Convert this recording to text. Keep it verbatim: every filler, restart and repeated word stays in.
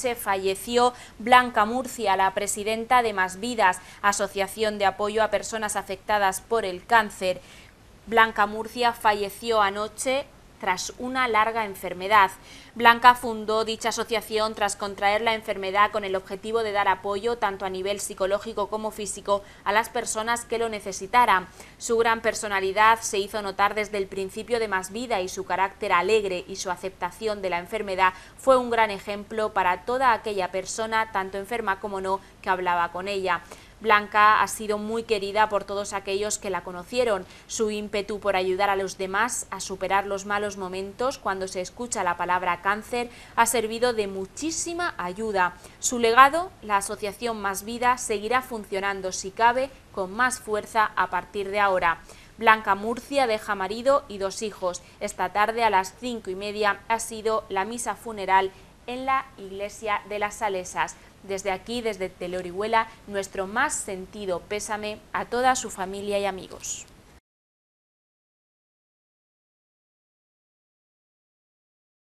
anoche falleció Blanca Murcia, la presidenta de Más Vidas, asociación de apoyo a personas afectadas por el cáncer. Blanca Murcia falleció anoche tras una larga enfermedad. Blanca fundó dicha asociación tras contraer la enfermedad con el objetivo de dar apoyo tanto a nivel psicológico como físico a las personas que lo necesitaran. Su gran personalidad se hizo notar desde el principio de Más Vida y su carácter alegre y su aceptación de la enfermedad fue un gran ejemplo para toda aquella persona, tanto enferma como no, que hablaba con ella. Blanca ha sido muy querida por todos aquellos que la conocieron. Su ímpetu por ayudar a los demás a superar los malos momentos cuando se escucha la palabra cáncer ha servido de muchísima ayuda. Su legado, la asociación Más Vida, seguirá funcionando si cabe con más fuerza a partir de ahora. Blanca Murcia deja marido y dos hijos. Esta tarde a las cinco y media ha sido la misa funeral en la iglesia de las Salesas. Desde aquí, desde Teleorihuela, nuestro más sentido pésame a toda su familia y amigos.